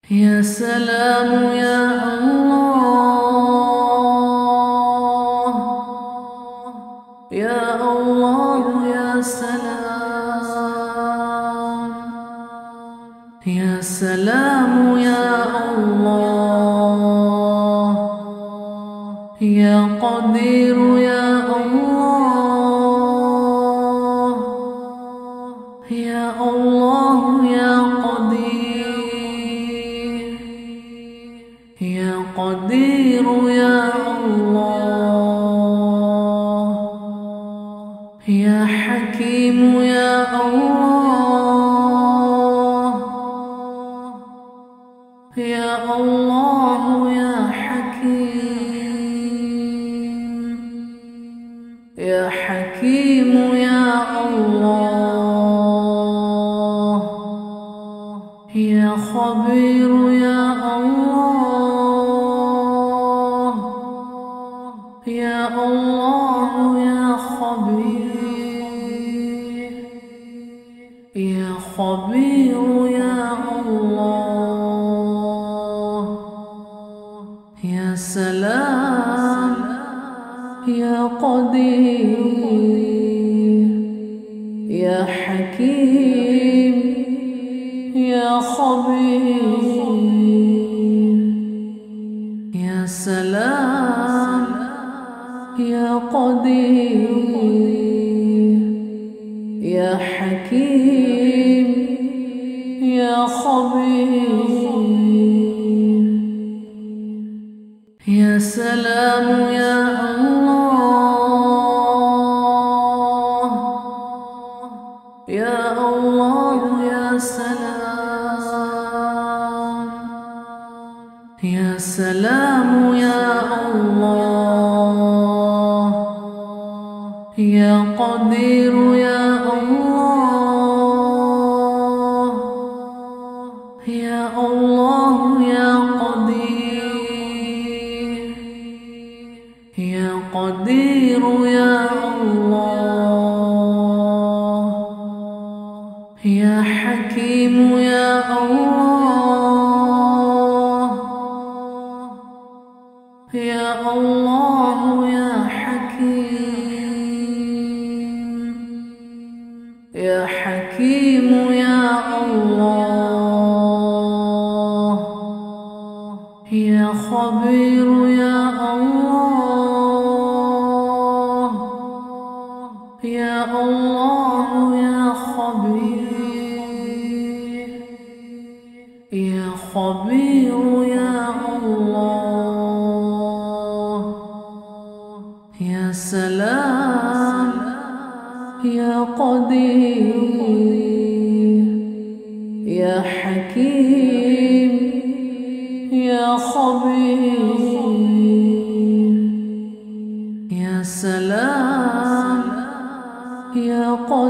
يا سلام يا الله، يا الله يا سلام، يا سلام يا الله، يا قدير يا الله، يا الله يا قدير، يا قدير يا الله، يا حكيم يا الله، يا الله يا حكيم، يا حكيم يا الله، يا خبير يا الله، يا الله يا خبير، يا خبير يا الله، يا سلام يا قدير، يا حكيم يا خبير، يا سلام يا قدير، يا حكيم يا خبير، يا سلام يا الله، يا الله يا سلام، يا سلام يا الله، يا قدير يا الله، يا الله يا قدير، يا قدير يا الله، يا حكيم يا الله، يا الله يا حكيم، يا حكيم يا الله، يا خبير يا الله، يا الله يا خبير، يا خبير يا الله، يا سلام يا قدير، يا حكيم يا خبير، يا سلام يا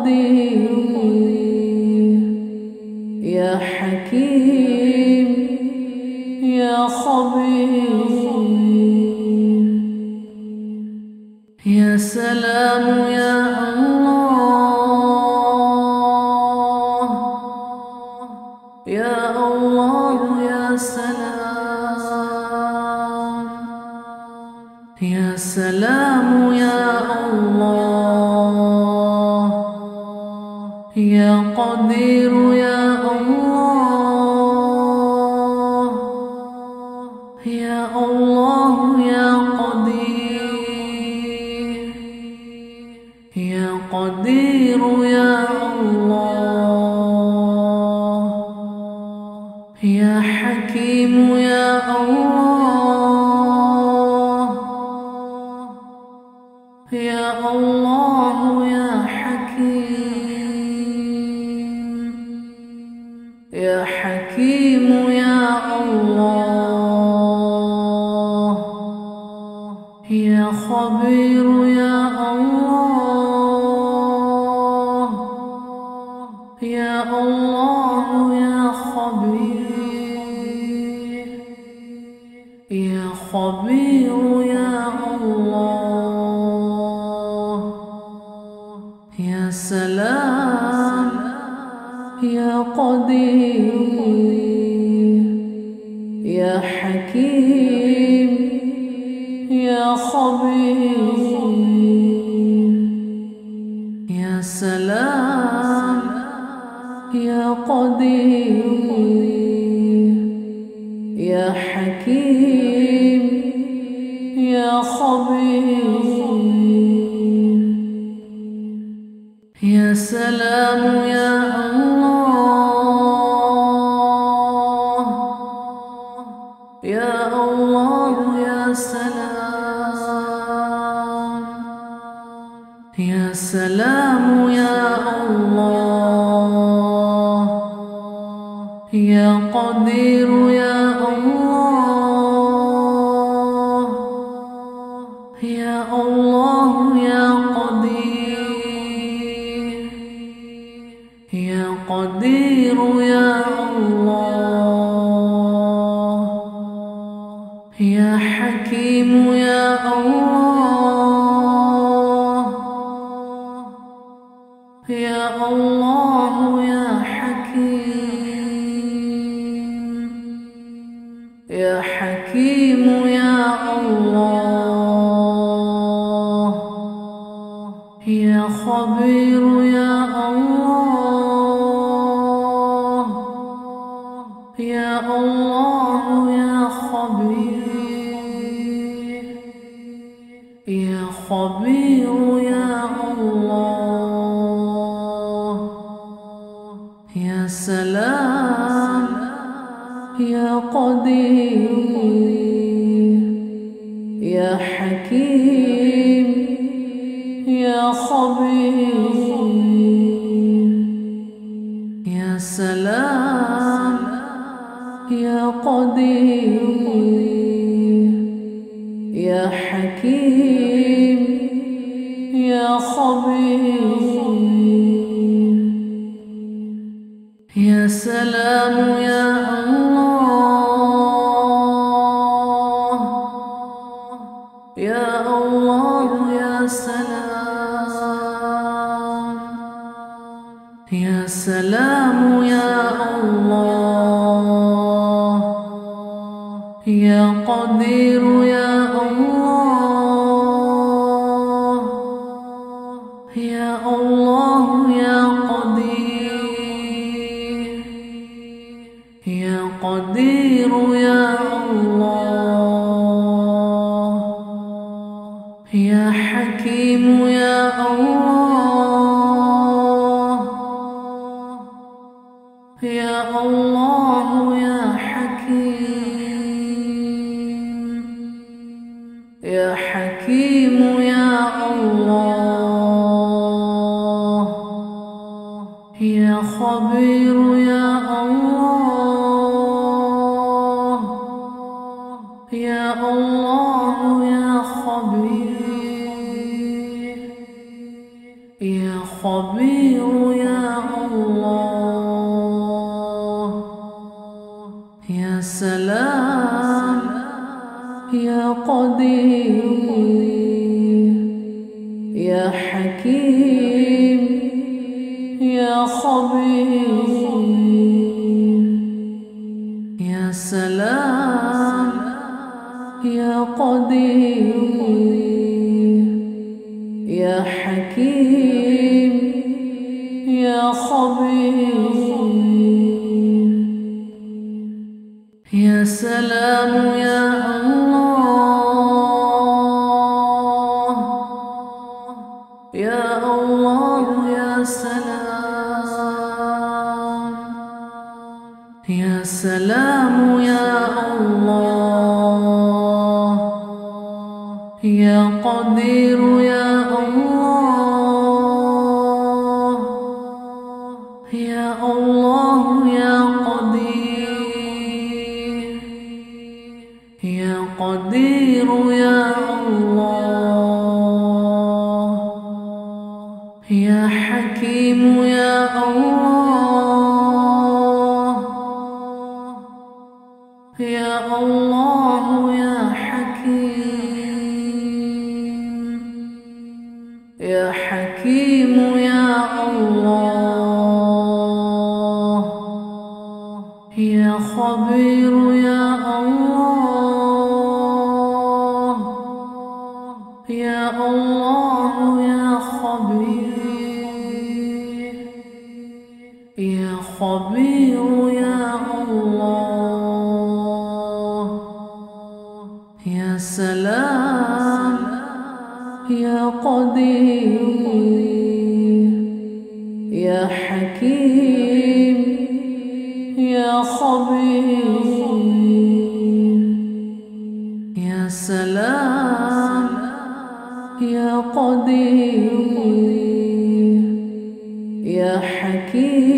قدير، يا حكيم يا خبير، يا سلام يا الله، يا الله يا سلام، يا سلام يا الله، يا قدير يا الله، يا الله يا قدير، يا قدير يا الله، يا حكيم يا الله، يا الله يا حكيم، يا حكيم يا الله، يا خبير يا الله، يا الله يا خبير، يا خبير يا الله، يا سلام يا قدير، يا حكيم يا خبير يا سلام يا قدير يا حكيم يا خبير يا سلام يا الله يا الله يا سلام يا سلام يا الله يا قدير يا الله يا الله يا قدير يا قدير يا الله يا حكيم يا الله يا الله يا حكيم يا حكيم يا الله يا خبير يا الله يا الله يا خبير يا خبير يا الله يا سلام يا قدير يا حكيم يا خبير يا سلام يا قدير يا حكيم يا خبير يا سلام يا الله يا الله يا سلام يا سلام يا الله يا قدير يا الله يا الله يا قدير يا قدير يا الله يا حكيم يا الله يا الله يا حكيم يا حكيم يا الله يا خبير يا الله يا الله يا خبير يا خبير يا الله يا سلام يا قدير يا حكيم يا خبير يا سلام يا قدير يا حكيم يا خبير يا سلام يا الله يا الله يا سلام يا سلام يا الله يا قدير يا الله يا الله يا قدير يا قدير يا الله يا حكيم يا الله يا الله يا حكيم يا حكيم يا الله يا خبير يا الله خبير يا الله. يا سلام يا قدير يا حكيم يا خبير. يا سلام يا قدير يا حكيم